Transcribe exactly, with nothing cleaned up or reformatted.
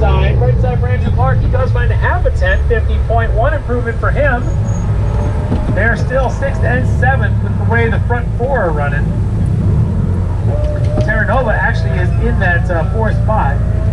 side, right side for Andrew Clark. He does find a half a tent, fifty point one improvement for him. They're still sixth and seventh with the way the front four are running. Terranova actually is in that uh, fourth spot.